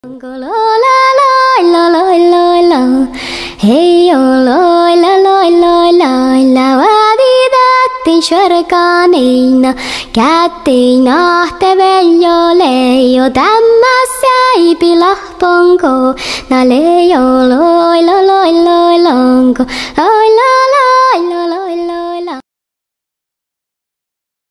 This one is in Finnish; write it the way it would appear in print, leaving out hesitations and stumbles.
Hey yo loi la loi loi loi la vadi datti sciarcanina kättina te veljo leijo tämmässä ei pilahponko na leijo loi la loi loi lonko loi la